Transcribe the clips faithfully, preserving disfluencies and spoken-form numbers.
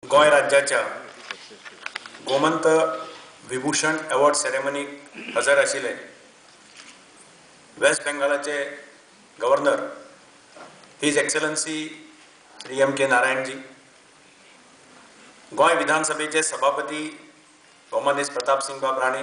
गोय राज्याच्या गोमंत विभूषण अवॉर्ड सेरेमनीक हजर आशिल्ले वेस्ट बेंगालाचे governor his excellency Shri M K नारायणजी, गोय विधानसभेचे सभापती गोमानीस प्रताप सिंग बाब राणे,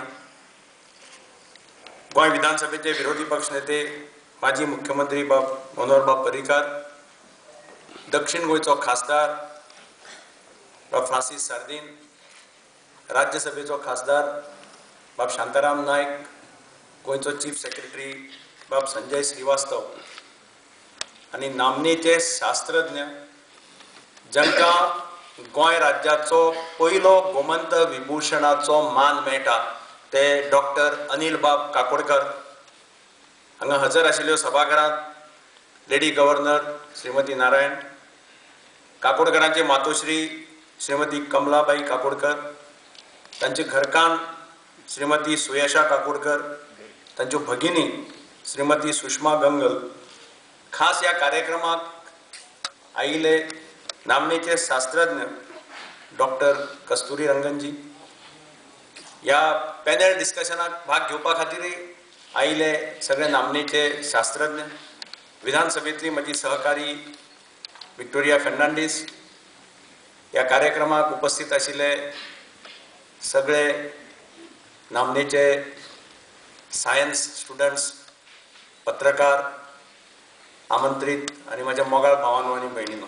गोय विधानसभेचे विरोधी पक्ष नेते माजी मुख्यमंत्री बाब मनोहर बाब पर्रीकार, दक्षिण गोयचो खासदार बाब फ्रांसीस सार्दिन, राज्यसभेचो खासदार बाब शांताराम नायक, गोयचो चीफ सेक्रेटरी बाब संजय श्रीवास्तव आणि नामनेचे शास्त्रज्ञ जांकां गोय राज्याचो पयलो गोमंत विभूषणाचो मान मेळटा ते डॉक्टर अनिल बाब काकोडकर हांगा हजर आशिल्ल्यो सभाघरांत लेडी गव्हर्नर श्रीमती नारायण, काकोडकरांचे मातोश्री श्रीमती कमलाबाई काकोडकर, तांचे घरकान्न श्रीमती सुयशा काकोडकर, तांच्यो भगिनी श्रीमती सुषमा गंगल, खास ह्या कार्यक्रमाक आयिल्ले नामनेचे शास्त्रज्ञ डॉक्टर कस्तुरी रंगनजी, ह्या पॅनल डिस्कशनाक भाग घेवपा खातीर आयिल्ले सगळे नामनेचे शास्त्रज्ञ, विधानसभेतली म्हजी सहकारी विक्टोरिया फर्नांडीस, ह्या कार्यक्रमाक उपस्थित आशिल्ले सगळे नामनेचे सायन्स स्टुडंट्स, पत्रकार, आमंत्रित आणि माझ्या मोगाळ भावांनो आणि भयणींनो,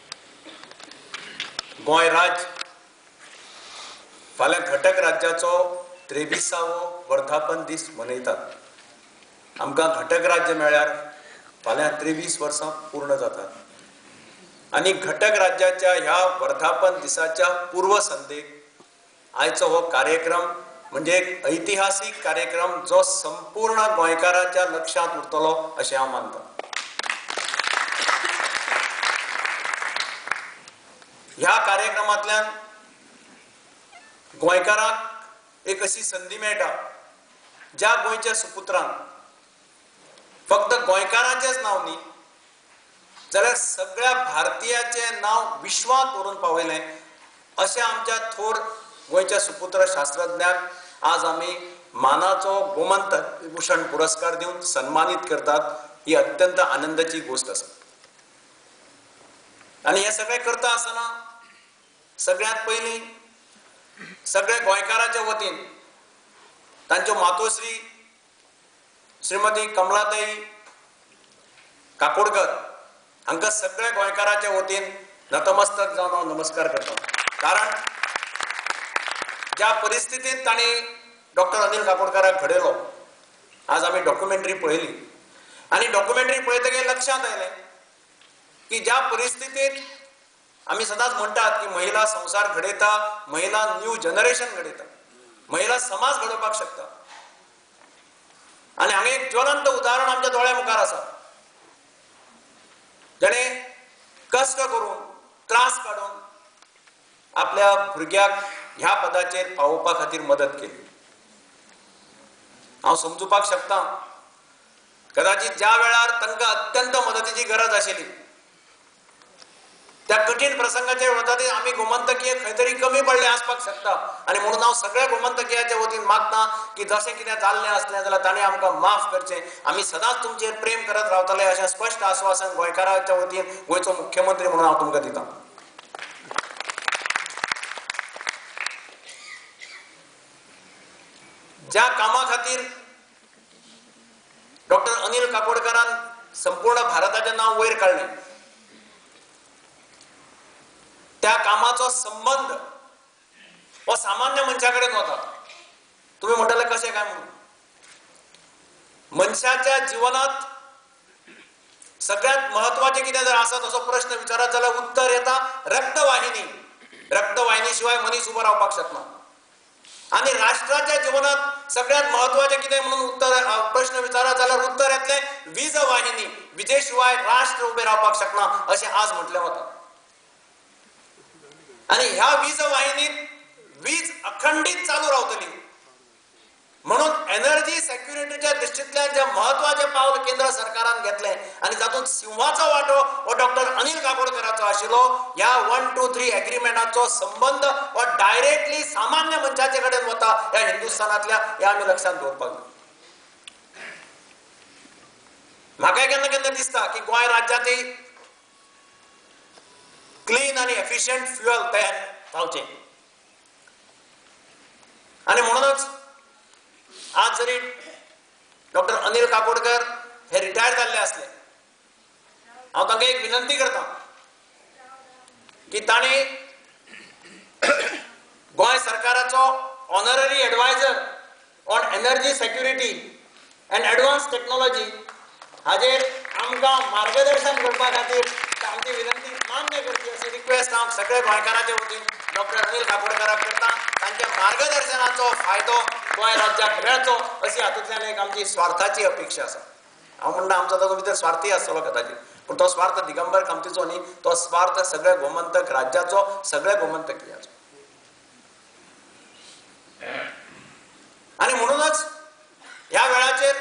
गोय राज्य फाल्यां घटक राज्याचो त्रेविसावो वर्धापन दीस मनयतात। आमकां घटक राज्य मेळ्यार फाल्यां त्रेवीस वर्सां पूर्ण जातात आणि घटक राज्याच्या ह्या वर्धापन दिसाच्या पूर्व संध्येक आयचो हो कार्यक्रम म्हणजे एक ऐतिहासिक कार्यक्रम जो संपूर्ण गोंयकारांच्या लक्षांत उरतलो अशें हांव मानतां। ह्या कार्यक्रमांतल्यान गोंयकारांक एक अशी संधी मेळटा ज्या गोंयच्या सुपुत्रांक फक्त गोंयकारांचेच नांव न्ही जाल्यार सगळ्या भारतीयाचें नांव विश्वांत व्हरून पावयलें अशें आमच्या थोर गोंयच्या सुपुत्र शास्त्रज्ञाक आज आमी मानाचो गोमंत विभूषण पुरस्कार दिवन सन्मानीत करतात। ही अत्यंत आनंदाची गोष्ट आसा आणि हे सगळें करता आसतना सगळ्यात पयलीं सगळे गोंयकारांच्या वतीन तांच्यो मातोश्री श्रीमती कमलाताई काकोडकर हांकां सगळ्या गोंयकारांच्या वतीन नतमस्तक जावन हांव नमस्कार करता। कारण ज्या परिस्थितींत तांणी डॉक्टर अनिल काकोडकराक घडयलो, आज आमी डॉक्युमेंटरी पळयली आणि डॉक्युमेंटरी पळयतकीर लक्षांत आयलें की ज्या परिस्थितींत आमी सदांच म्हणटात की महिला संसार घडयता, महिला न्यू जनरेशन घडयता, महिला समाज घडोवपाक शकता आणि हांगा एक ज्वलंत उदाहरण आमच्या दोळ्या मुखार आसा। जेणे कश्ट करून त्रास काडून आपल्या भुरग्याक ह्या पदाचेर पावोवपा खातीर मदत केली। हांव समजुपाक शकता कदाचित ज्या वेळार तांकां अत्यंत मदतीची गरज आशिल्ली त्या कठीण प्रसंगाच्या वेळार आमी गोमंतकीय खंय तरी कमी पडले आसपाक शकता आणि म्हणून हांव सगळ्या गोमंतकीयाच्या वतीन मागता की जशें कितें जाल्लें आसलें जाल्यार ताणें आमकां माफ करचें, आमी सदांच तुमचेर प्रेम करत रावतले अशें स्पश्ट आश्वासन गोंयकारांच्या वतीन गोंयचो मुख्यमंत्री म्हणून हांव तुमकां दितां। ज्या कामा खातीर डॉक्टर अनिल काकोडकरान संपूर्ण भारताचें नांव वयर काडलें त्या कामाचो संबंध हो सामान्य मनशा कडेन वता। तुम्ही म्हणटले कशें काय म्हणून, मनशाच्या जिवनात सगळ्यात महत्वाचें कितें जर आसत असो प्रश्न विचारत जाल्यार उत्तर येता रक्तवाहिनी। रक्तवाहिनी शिवाय मनीस उबो रावपाक शकना आणि राष्ट्राच्या जीवनात सगळ्यात महत्वाचे कितें म्हणून उत्तर प्रश्न विचारत जाल्यार उत्तर येतलें वीज वाहिनी। विजे शिवाय राष्ट्र उबे रावपाक शकना अशें आज म्हटलें वता आणि ह्या वीज वाहिनीत वीज अखंडित चालू रावतली म्हणून एनर्जी सेक्युरिटीच्या दृष्टींतल्यान जे महत्वाचे पावल केंद्र सरकारान घेतले आणि तातूंत सिंहाचो वांटो हो डॉक्टर अनिल काकोडकरांचो आशिल्लो. ह्या वन टू थ्री एग्रीमेंटाचो संबंध हो डायरेक्टली सामान्य मनशाचे कडेन वता ह्या हिंदुस्थानांतल्या हे आमी लक्षांत दवरपाक जाय. म्हाका केन्ना केन्ना दिसता की गोंय राज्याची क्लीन आणि एफिशियंट फ्युअल तयार जावचें आणि म्हणूनच आज जरी डॉक्टर अनिल काकोडकर हे रिटायर जाल्ले असले हांव तांकां एक विनंती करता की तांणी गोंय सरकाराचो honorary adviser on energy security and advance technology हाजेर आमकां मार्गदर्शन करपा खातीर आमची विनंती मान्य करची अशी रिक्वेस्ट हांव सगळे गोंयकारांचे वतीन डॉक्टर अनिल काकोडकराक करता. तांच्या मार्गदर्शनाचो फायदो गोंय राज्याक मेळचो अशी हातूंतल्यान एक आमची स्वार्थाची अपेक्षा आसा. हांव म्हणटा आमचो तातूंत भितर स्वार्थी आसतलो कदाचित, पूण तो स्वार्थ दिगंबर कामतीचो न्ही, तो स्वार्थ सगळे गोमंतक राज्याचो, सगळे गोमंतकीयाचो. आणि म्हणूनच ह्या वेळाचेर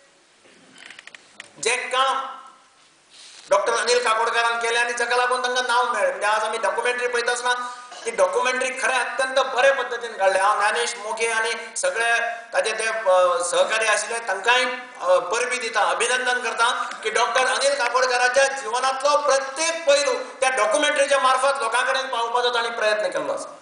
जे काम डॉक्टर अनिल काकोडकरान केले आणि जाका लागून तांकां नांव मेळ्ळें. म्हणजे आज आमी डॉक्युमेंटरी पळयता आसतना ती डॉक्युमेंटरी खरें अत्यंत बरे पद्दतीन काडले. हांव ज्ञानेश मोगे आनी सगळे ताजे ते सहकारी आशिल्ले तांकांय परबी दिता, अभिनंदन करता की डॉक्टर अनिल काकोडकराच्या जिवनांतलो प्रत्येक पैलू त्या डॉक्युमेंटरीच्या मार्फत लोकां कडेन पावोवपाचो तांणी प्रयत्न केल्लो आसा.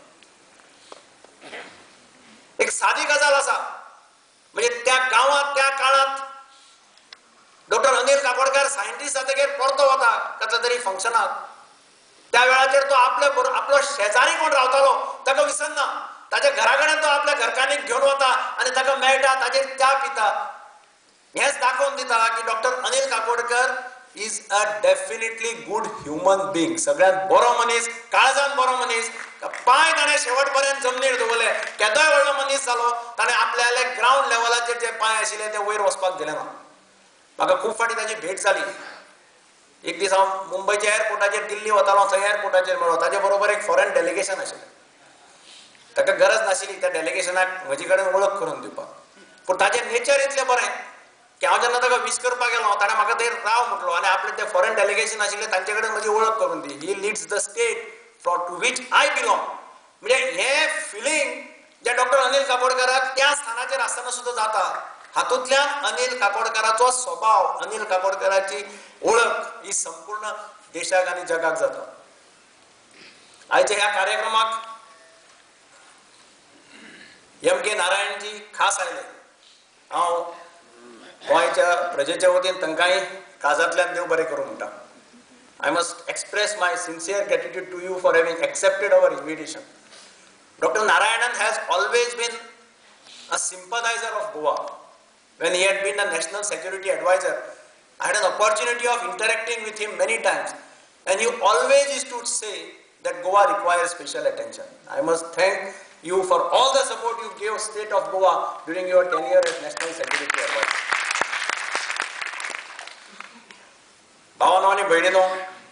एक सादी गजाल आसा, म्हणजे त्या गांवांत त्या काळांत डॉक्टर अनिल काकोडकर सायंटिस्ट जातकीर परतो वता कसल्या तरी फंक्शनाक. त्या वेळाचेर तो आपले आपलो शेजारी कोण रावतालो ताका विसरना, ताच्या घरा कडेन तो आपल्या घरकान्नीक घेवन वता आनी ताका मेळटा ताजेर च्या पिता. हेच दाखोवन दिता की doctor Anil Kakodkar is a definitely good human being. सगळ्यांत बरो मनीस, काळजान बरो मनीस. पांय ताणें शेवट पर्यंत जमनीर दवरले. केदोय व्हडलो मनीस जालो ताणें आपल्याले ग्रावंड लेवलाचेर जे पांय आशिल्ले ते वयर वचपाक दिले ना. म्हाका खूब फाटी ताची भेट जाली. एक दीस हांव मुंबयच्या एअरपोर्टाचेर दिल्ली वतालो, थंय एअरपोर्टाचेर मेळ्ळो. ताचे बरोबर एक फॉरेन डेलिगेशन आशिल्लें. ताका गरज नाशिल्ली त्या डेलिगेशनाक म्हजे कडेन वळख करून दिवपाक, पूण ताचें नेचर इतलें बरें की हांव जेन्ना ताका वीश करपाक गेलो ताणें म्हाका थंय राव म्हटलो आनी आपलें तें फॉरेन डेलिगेशन आशिल्लें तांचे कडेन म्हजी वळख करून दी. He leads the state from to which I belong. म्हणजे हें फिलींग जे डॉक्टर अनिल काकोडकराक त्या स्थानाचेर आसतना सुद्दां जाता. हातूंतल्यान अनिल काकोडकराचो स्वभाव, अनिल काकोडकराची ओळख ही संपूर्ण देशाक आनी जगाक जाता. आयच्या ह्या कार्यक्रमाक एम के नारायणजी खास आयले. हांव गोंयच्या प्रजेच्या वतीन तांकांय काळजांतल्यान देव बरें करूं म्हणटा. I must express my sincere gratitude to you for having accepted our invitation. Doctor Narayanan has always been a sympathizer of Goa. When he had been a national security advisor, I had an opportunity of interacting with him many times, and he always used to say that Goa requires special attention. I must thank you for all the support you gave state of Goa during your tenure as national security advisor. भावांनो आनी भयणींनो,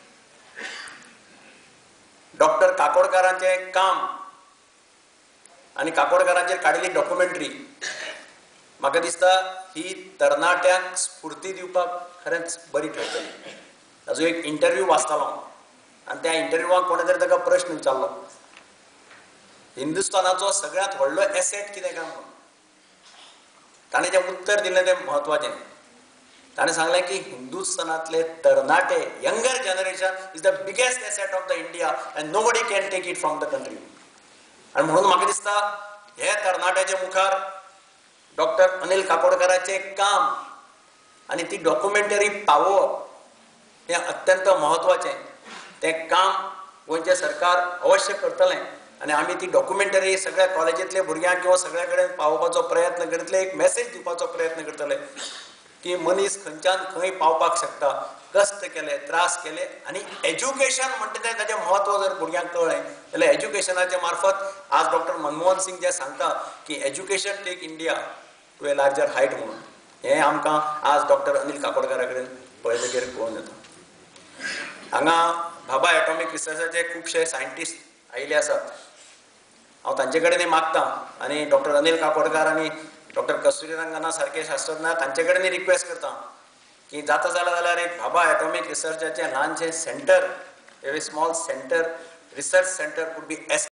doctor काकोडकरांचे काम आनी काकोडकरांचेर काडिल्ली documentary म्हाका दिसता ही तरणाट्यांक स्फूर्ती दिवपाक खरेंच बरी ठरतली. ताजो एक इंटरव्यू वाचतालो आनी त्या इंटरव्यूवाक कोणे तरी ताका प्रश्न विचारलो, हिंदुस्थानाचो सगळ्यांत व्हडलो एसेट कितें काय म्हणून. ताणें जें उत्तर दिलें तें म्हत्वाचें. ताणें सांगलें की हिंदुस्थानांतले तरणाटे, younger generation is the biggest asset of the India and nobody can take it from the country. आनी म्हणून म्हाका दिसता हे तरणाट्याच्या मुखार डॉक्टर अनिल काकोडकरांचें काम आनी ती डॉक्युमेंटरी पावोवप हें अत्यंत म्हत्वाचें. तें काम गोंयचें सरकार अवश्य करतलें आनी आमी ती डॉक्युमेंटरी सगळ्या कॉलेजींतल्या भुरग्यांक किंवा सगळ्या कडेन पावोवपाचो प्रयत्न करतले. एक मेसेज दिवपाचो प्रयत्न करतले की मनीस खंयच्यान खंय पावपाक शकता. कश्ट केले, त्रास केले आनी एज्युकेशन म्हणटा तें ताचें म्हत्व जर भुरग्यांक कळ्ळें जाल्यार एज्युकेशनाच्या मार्फत आज डॉक्टर मनमोहन सिंग जे सांगता की education take India to a larger height म्हणून, हें आमकां आज डॉक्टर अनिल काकोडकरा कडेन पळयतकीर कळून येता. हांगा भाभा एटॉमीक रिसर्चाचे खुबशे सायंटिस्ट आयिल्ले आसात. हांव तांचे कडेन मागतां आनी डॉक्टर अनिल काकोडकर आनी डॉक्टर कस्तुरी रंगना सारखे शास्त्रज्ञ तांचे कडेन रिक्वेस्ट करता की जाता जाल्यार एक भाबा एटॉमिक रिसर्चाचे ल्हानशें centre, a small centre, research centre could B